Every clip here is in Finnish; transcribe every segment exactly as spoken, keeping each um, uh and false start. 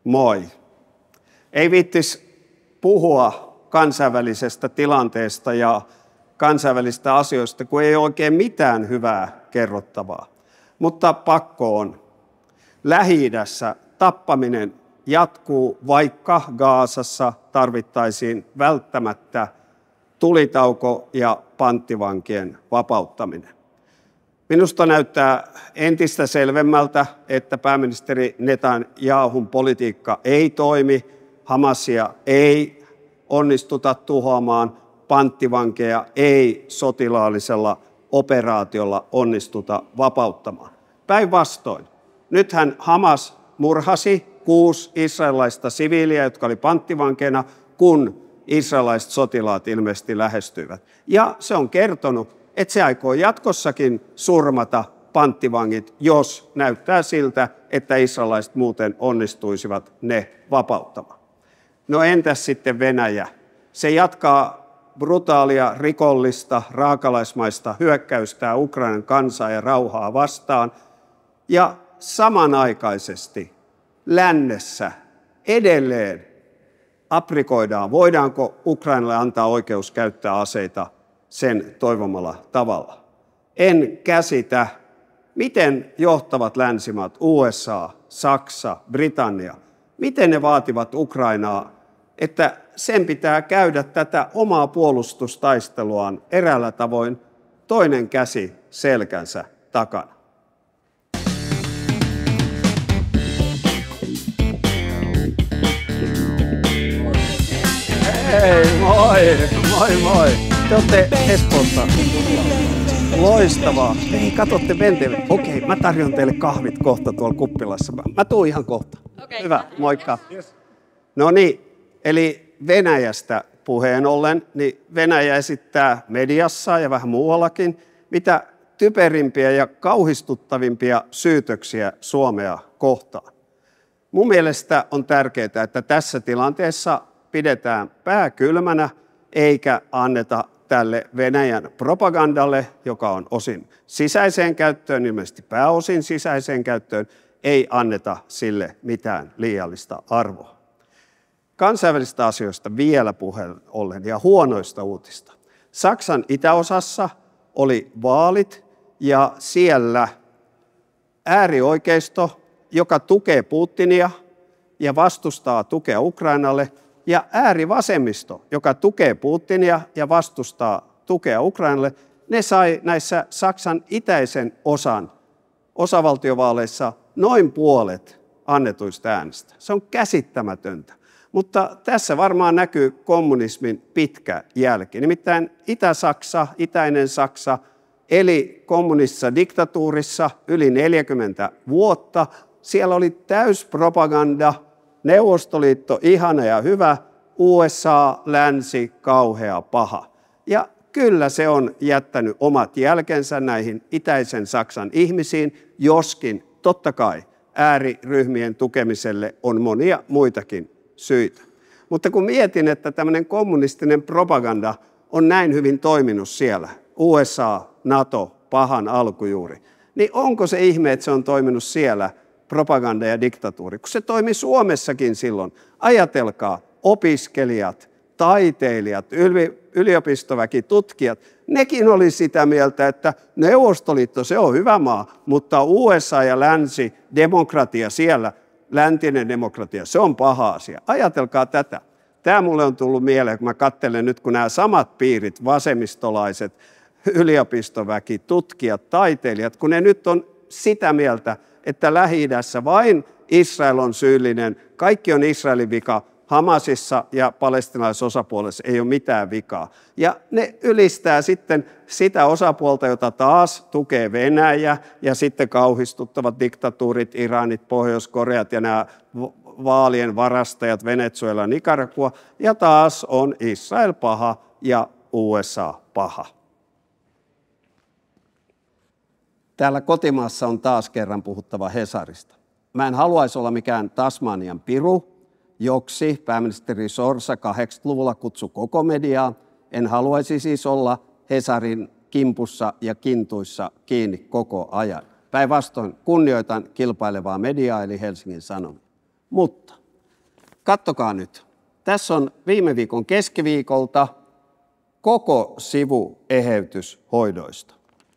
Moi. Ei viittis puhua kansainvälisestä tilanteesta ja kansainvälisistä asioista, kun ei ole oikein mitään hyvää kerrottavaa. Mutta pakko on. Lähi-idässä tappaminen jatkuu, vaikka Gazassa tarvittaisiin välttämättä tulitauko ja panttivankien vapauttaminen. Minusta näyttää entistä selvemmältä, että pääministeri Netanyahun politiikka ei toimi, Hamasia ei onnistuta tuhoamaan, panttivankeja ei sotilaallisella operaatiolla onnistuta vapauttamaan. Päinvastoin, nythän Hamas murhasi kuusi israelilaista siviiliä, jotka oli panttivankeina, kun israelilaiset sotilaat ilmeisesti lähestyivät. Ja se on kertonut, että se aikoo jatkossakin surmata panttivangit, jos näyttää siltä, että israelilaiset muuten onnistuisivat ne vapauttamaan. No entäs sitten Venäjä? Se jatkaa brutaalia, rikollista, raakalaismaista hyökkäystää Ukrainan kansaa ja rauhaa vastaan. Ja samanaikaisesti lännessä edelleen aprikoidaan, voidaanko Ukrainalle antaa oikeus käyttää aseita sen toivomalla tavalla. En käsitä, miten johtavat länsimaat, U S A, Saksa, Britannia, miten ne vaativat Ukrainaa, että sen pitää käydä tätä omaa puolustustaisteluaan eräällä tavoin toinen käsi selkänsä takana. Hei, moi, moi, moi. Te olette Espoosta. Loistavaa. Hei, katsotte Vente. Okei, mä tarjon teille kahvit kohta tuolla kuppilassa. Mä tuun ihan kohta. Okay. Hyvä, moikka. No niin, eli Venäjästä puheen ollen, niin Venäjä esittää mediassa ja vähän muuallakin mitä typerimpiä ja kauhistuttavimpia syytöksiä Suomea kohtaan. Mun mielestä on tärkeää, että tässä tilanteessa pidetään pää kylmänä eikä anneta tälle Venäjän propagandalle, joka on osin sisäiseen käyttöön, ilmeisesti pääosin sisäiseen käyttöön, ei anneta sille mitään liiallista arvoa. Kansainvälisistä asioista vielä puheen ollen ja huonoista uutista. Saksan itäosassa oli vaalit ja siellä äärioikeisto, joka tukee Putinia ja vastustaa tukea Ukrainalle, ja äärivasemmisto, joka tukee Putinia ja vastustaa tukea Ukrainalle, ne sai näissä Saksan itäisen osan osavaltiovaaleissa noin puolet annetuista äänistä. Se on käsittämätöntä. Mutta tässä varmaan näkyy kommunismin pitkä jälki. Nimittäin Itä-Saksa, itäinen Saksa, eli kommunistisessa diktatuurissa yli neljäkymmentä vuotta. Siellä oli täyspropaganda, Neuvostoliitto ihana ja hyvä, U S A, länsi, kauhea, paha. Ja kyllä se on jättänyt omat jälkensä näihin itäisen Saksan ihmisiin, joskin totta kai ääriryhmien tukemiselle on monia muitakin syitä. Mutta kun mietin, että tämmöinen kommunistinen propaganda on näin hyvin toiminut siellä, U S A, NATO, pahan alkujuuri, niin onko se ihme, että se on toiminut siellä propaganda ja diktatuuri, kun se toimi Suomessakin silloin. Ajatelkaa, opiskelijat, taiteilijat, yliopistoväki, tutkijat, nekin oli sitä mieltä, että Neuvostoliitto se on hyvä maa, mutta U S A ja länsi, demokratia siellä, läntinen demokratia, se on paha asia. Ajatelkaa tätä. Tämä mulle on tullut mieleen, kun mä katselen nyt, kun nämä samat piirit, vasemmistolaiset, yliopistoväki, tutkijat, taiteilijat, kun ne nyt on sitä mieltä, että Lähi-idässä vain Israel on syyllinen, kaikki on Israelin vika, Hamasissa ja palestiinalaisosapuolessa ei ole mitään vikaa. Ja ne ylistää sitten sitä osapuolta, jota taas tukee Venäjä ja sitten kauhistuttavat diktatuurit, Iranit, Pohjois-Koreat ja nämä vaalien varastajat, Venezuela, Nicaragua, ja taas on Israel paha ja U S A paha. Täällä kotimaassa on taas kerran puhuttava Hesarista. Mä en haluaisi olla mikään Tasmanian piru, joksi pääministeri Sorsa kahdeksankymmentäluvulla kutsui koko mediaa. En haluaisi siis olla Hesarin kimpussa ja kintuissa kiinni koko ajan. Päinvastoin kunnioitan kilpailevaa mediaa eli Helsingin Sanomia. Mutta Kattokaa nyt. Tässä on viime viikon keskiviikolta koko sivu eheytyshoidoista.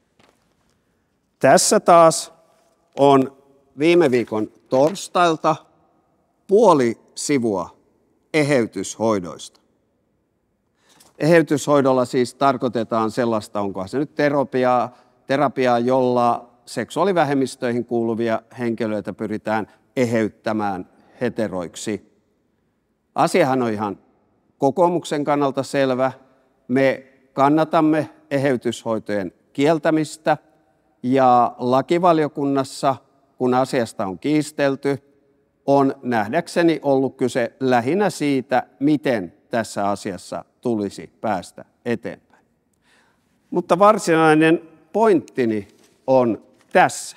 Tässä taas on viime viikon torstailta puoli sivua eheytyshoidoista. Eheytyshoidolla siis tarkoitetaan sellaista, onkohan se nyt terapiaa, terapiaa, jolla seksuaalivähemmistöihin kuuluvia henkilöitä pyritään eheyttämään heteroiksi. Asiahan on ihan kokoomuksen kannalta selvä. Me kannatamme eheytyshoitojen kieltämistä ja lakivaliokunnassa, kun asiasta on kiistelty, on nähdäkseni ollut kyse lähinnä siitä, miten tässä asiassa tulisi päästä eteenpäin. Mutta varsinainen pointtini on tässä.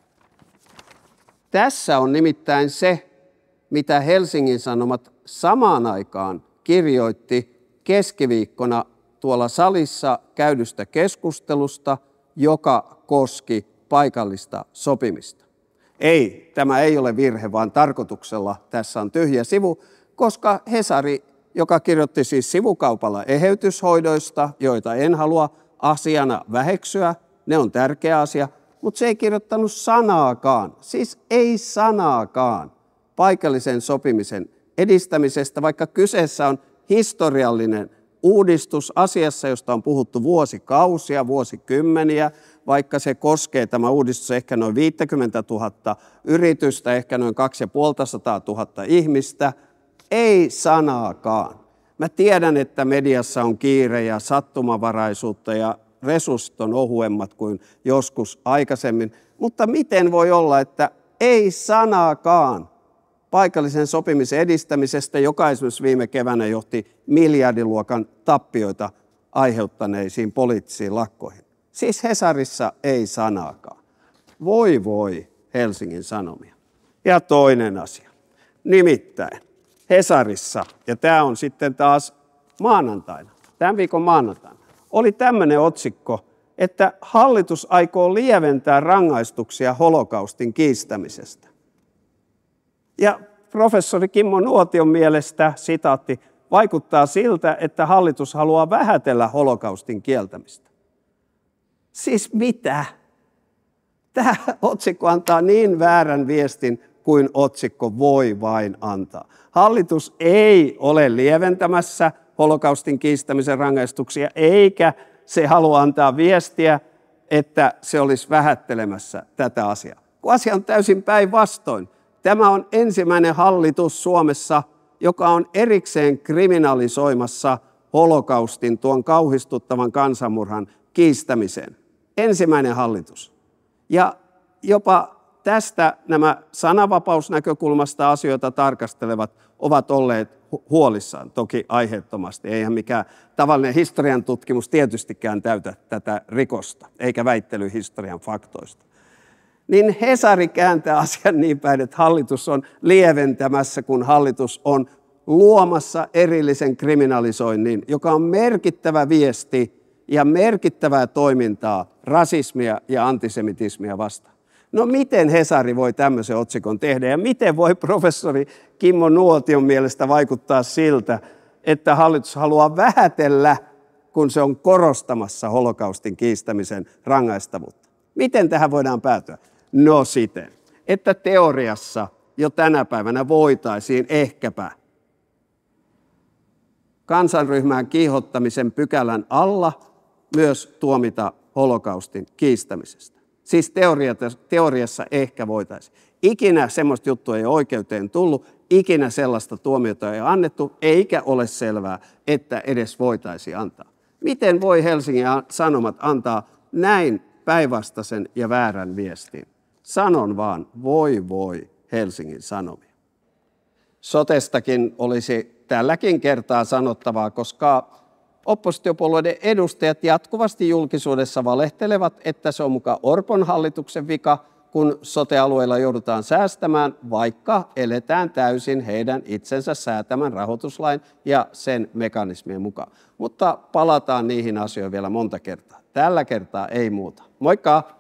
Tässä on nimittäin se, mitä Helsingin Sanomat samaan aikaan kirjoitti keskiviikkona tuolla salissa käydystä keskustelusta, joka koski paikallista sopimista. Ei, tämä ei ole virhe, vaan tarkoituksella tässä on tyhjä sivu, koska Hesari, joka kirjoitti siis sivukaupalla eheytyshoidoista, joita en halua asiana väheksyä, ne on tärkeä asia, mutta se ei kirjoittanut sanaakaan, siis ei sanaakaan paikallisen sopimisen edistämisestä, vaikka kyseessä on historiallinen uudistus asiassa, josta on puhuttu vuosikausia, vuosikymmeniä, vaikka se koskee tämä uudistus ehkä noin viisikymmentätuhatta yritystä, ehkä noin kaksisataaviisikymmentätuhatta ihmistä, ei sanaakaan. Mä tiedän, että mediassa on kiire ja sattumavaraisuutta ja resurssit on ohuemmat kuin joskus aikaisemmin, mutta miten voi olla, että ei sanaakaan paikallisen sopimisen edistämisestä, joka esimerkiksi viime keväänä johti miljardiluokan tappioita aiheuttaneisiin poliittisiin lakkoihin. Siis Hesarissa ei sanaakaan. Voi voi Helsingin Sanomia. Ja toinen asia. Nimittäin Hesarissa, ja tämä on sitten taas maanantaina, tämän viikon maanantaina, oli tämmöinen otsikko, että hallitus aikoo lieventää rangaistuksia holokaustin kiistämisestä. Ja professori Kimmo Nuotion mielestä, sitaatti, vaikuttaa siltä, että hallitus haluaa vähätellä holokaustin kieltämistä. Siis mitä? Tämä otsikko antaa niin väärän viestin kuin otsikko voi vain antaa. Hallitus ei ole lieventämässä holokaustin kiistämisen rangaistuksia, eikä se halua antaa viestiä, että se olisi vähättelemässä tätä asiaa. Kun asia on täysin päinvastoin. Tämä on ensimmäinen hallitus Suomessa, joka on erikseen kriminalisoimassa holokaustin, tuon kauhistuttavan kansanmurhan kiistämiseen. Ensimmäinen hallitus. Ja jopa tästä nämä sananvapausnäkökulmasta asioita tarkastelevat ovat olleet huolissaan, toki aiheettomasti. Eihän mikään tavallinen historian tutkimus tietystikään täytä tätä rikosta, eikä väittely historian faktoista. Niin Hesari kääntää asian niin päin, että hallitus on lieventämässä, kun hallitus on luomassa erillisen kriminalisoinnin, joka on merkittävä viesti ja merkittävää toimintaa rasismia ja antisemitismia vastaan. No miten Hesari voi tämmöisen otsikon tehdä ja miten voi professori Kimmo Nuotion mielestä vaikuttaa siltä, että hallitus haluaa vähätellä, kun se on korostamassa holokaustin kiistämisen rangaistavuutta? Miten tähän voidaan päätyä? No siten, että teoriassa jo tänä päivänä voitaisiin ehkäpä kansanryhmään kiihottamisen pykälän alla myös tuomita holokaustin kiistämisestä. Siis teoriassa ehkä voitaisiin. Ikinä semmoista juttua ei ole oikeuteen tullut, ikinä sellaista tuomiota ei annettu, eikä ole selvää, että edes voitaisiin antaa. Miten voi Helsingin Sanomat antaa näin päinvastaisen ja väärän viestin? Sanon vaan, voi voi Helsingin Sanomia. Sotestakin olisi tälläkin kertaa sanottavaa, koska oppositiopuolueiden edustajat jatkuvasti julkisuudessa valehtelevat, että se on muka Orpon hallituksen vika, kun sote-alueilla joudutaan säästämään, vaikka eletään täysin heidän itsensä säätämän rahoituslain ja sen mekanismien mukaan. Mutta palataan niihin asioihin vielä monta kertaa. Tällä kertaa ei muuta. Moikka!